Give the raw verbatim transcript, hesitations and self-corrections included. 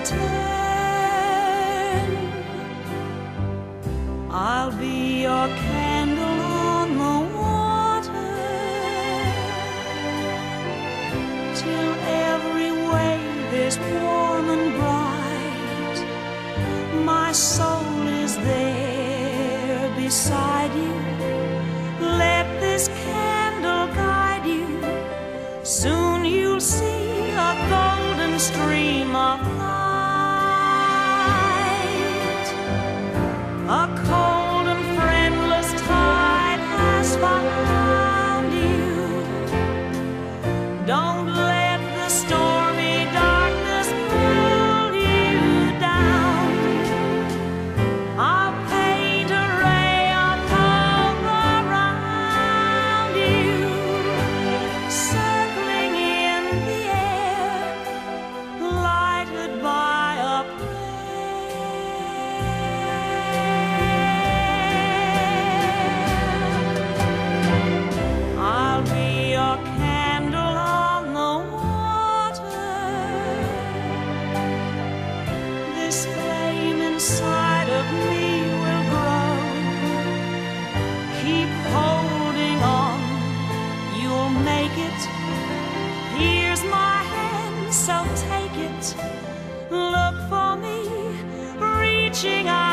turn. I'll be your candle on the water, till every wave is warm and bright. My soul is there beside you. Let this candle guide you. Soon you'll see a golden stream of light. A cold and friendless tide has found you. Don't let the stormy darkness pull you down. I'll paint a ray of hope around you, circling in the air, lighted by a prayer. I'll be your candle on the water. This flame inside of me will grow. Keep holding on, you'll make it. Here's my hand, so take it. Look for me, reaching out.